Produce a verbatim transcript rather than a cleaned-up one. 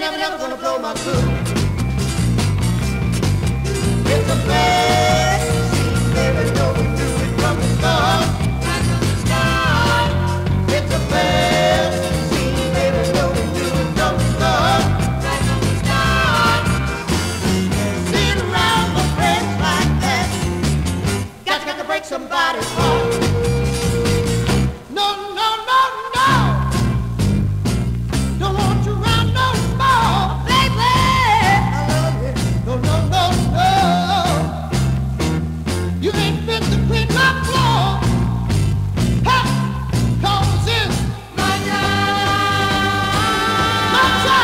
never, never gonna blow my cool. It's a bad scene, baby, know we do it from the start. Right from the start. It's a bad scene, baby, know we do it from the start. Right from the start. Sitting around for friends like that, got to, got to break somebody's heart. No, no, no, no. Don't want you around no more, baby. I love you. No, no, no, no. You ain't fit to clean my floor. Ha! 'Cause it's my time. My time.